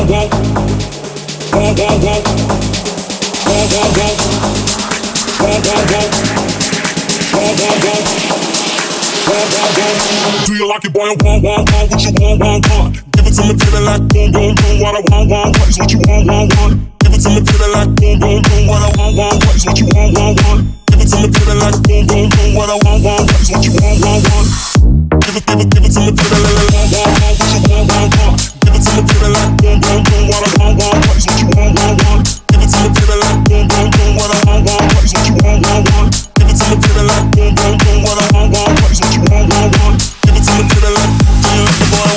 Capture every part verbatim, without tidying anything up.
Do you like it, boy? I want, want, want what you want, want, want. Give it to me, baby, like boom, boom, boom. What I want, want, want is what you want, want, want. Give it to me, baby, like boom, boom, boom. What I want, want, want is what you want, want, want. Give it to me, baby, like boom, boom, boom. What I want, want, want is what you want, want, want. Give it, give it, give it to me, baby, like want, want, want what you want, want, want. Give it to me, baby, like boom, boom, boom. What I want, want, want is what you want, want, want. Give it to me, baby, like boom, boom, boom. What I want, want, want is what you want, want, want. Give it to me, baby, like boom, boom, boom. What I want, want, want is what you want, want, want. Give it to me, baby, like do you like it, boy?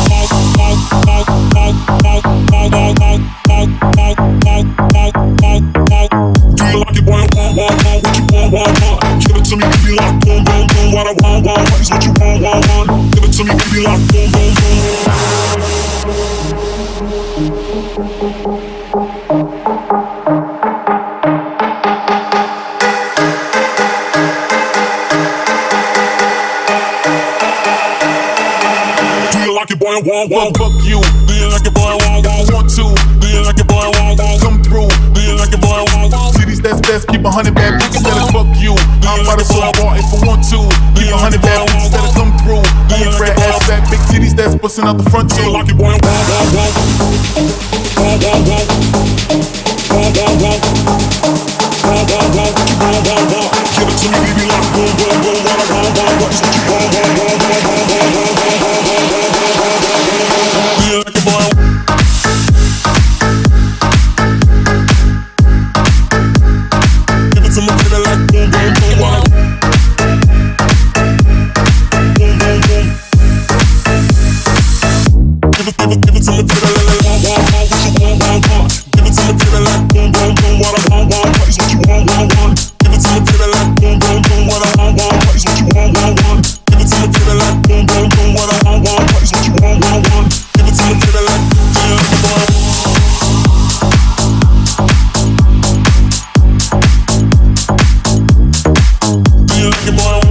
Do you like it, boy? Want, want, want what you want, want, want. Give it to me, baby, like boom, boom, boom. What I want, want, want is what you want, want, want. Give it to me, baby, like boom, boom, boom. Boy, I want, want, fuck you. Do you like it, boy? I want, want, want to. Do you like it, boy? I want, want, come through. Do you like it, boy? I want, want. See these that's best, keep a hundred bad bitches that'll fuck you. I'm about to so I want if I want to. Keep a hundred bad bitches that'll come through. Big red ass fat, big titties that's busting out the front too. Do you like it, boy? I want, want, want. Want, want, want. Want, want, want. Want, want, want. Want, want, want. Give it to me, baby, like boom, boom, boom. What I want, want, what is what you want, want, want, want, want, want, want, want, want. Do you like it, boy? Give it to me, baby, like boom, boom, boom. What I boom, boom, boom. Give it, give it, give it to me, baby, like want, want, want what you want, want, want. Give it to me, baby, like boom, boom, boom. What I want, want, what is what you want, want, want. Give it to me, baby, like boom, boom, boom. What I want, want, what is what you want, want, want. Give it to me, baby, like boom, boom, boom. What I want, want, what is what you want, want, want. Give it to me, baby, like do you like it, boy? Do you like it, boy?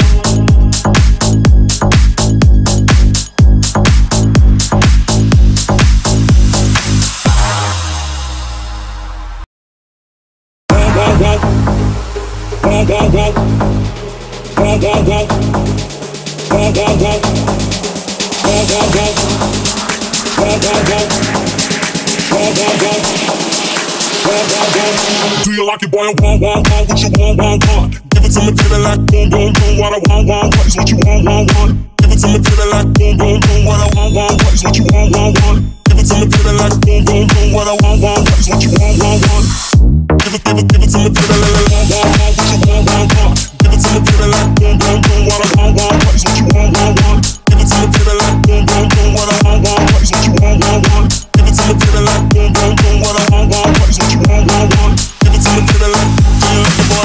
Want, want, want. Want, want, want. Want, want, want. Want, want, want. Want, want, want. Want, want, want. Want, want, want. Do you like it, boy? I want, want, want what you want, want, want. Give it to me, baby, like boom, boom, boom. What I want, want, what is what you want, want, want. Give it to me, baby, like boom, boom, boom. What I want, want, what is what you want, want, want. Give it to me, baby, like boom, boom, boom. What I want, want, what is what you want, want, want. Give it, give it, give it to me, baby, like want, want, want what you want, want, want. Give it to me, baby, like boom, boom, boom. What I want, want, what is what you want, want, want. Give it to me, baby, like boom, boom, boom. What I want, want, what is what you want, want, want. Give it to me, baby, like boom, boom, boom. What I want, want, what is what you want, want, want. Give it to me, baby, like do you like it, boy?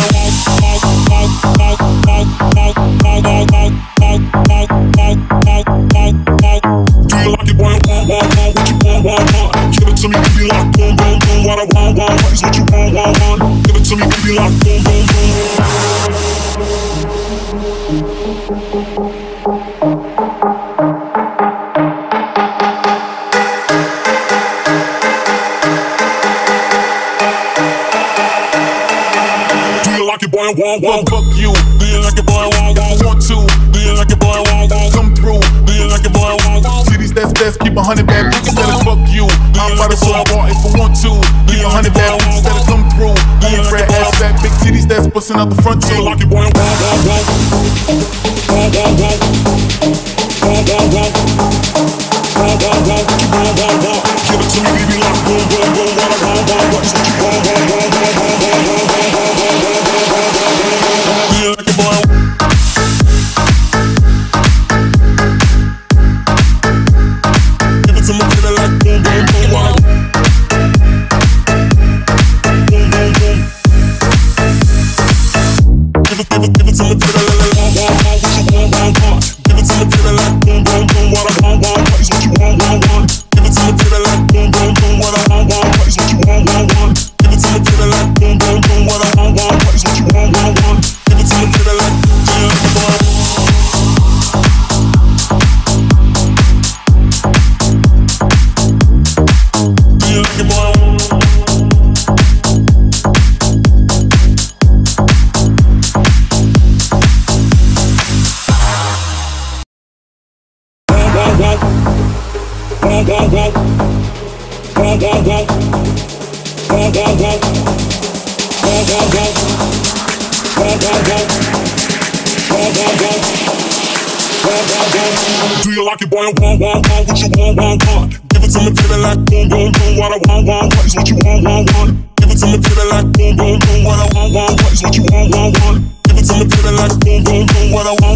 Do you like it, boy? Want, want, want what you want, want, want. Give it to me, baby, like boom, boom, boom. What I want, want, what is what you want, want, want. Give it to me, baby, like boom, boom, boom. Do you like it, boy? I want, want, fuck you. Do you like it, boy? I want, want, want to. Do you like it, boy? I want, want, come through. Do you like it, boy? I want, want. See these that's best, keep a hundred bad bitches that'll fuck you. I'm about to so I want if I want to. Keep a hundred bad bitches that'll come through. Big red ass fat, big titties that's busting out the front too. Do you like it, boy? I want, want, want. Want, want, want. Want, want, want. Want, want, want. Want, want, want. Give it to me, baby, like boom, boom, boom. What I want, want, what is what you want, want, want, want, want, want, want, want, want, want, want, want. Do you like it, boy? Give it to me, baby, like boom, boom, boom. What I boom, boom, boom. Give it, give it, give it to me, baby, like want, want, want what you want, want, want. Give it to me, baby, like boom, boom, boom. What I want, want, what is what you want, want, want. Give it to me, baby, like boom, boom, boom. What I want, want, what is what you want, want, want. Do you like it, boy? I want, want, want what you want, want, want. Give it to me, baby, like boom, boom, boom. What I want, want, want is what you want, want, want. Give it to me, baby, like boom, boom, boom. What I want, want, want is what you want, want, want. Give it to me, baby, like boom, boom, boom. What I want.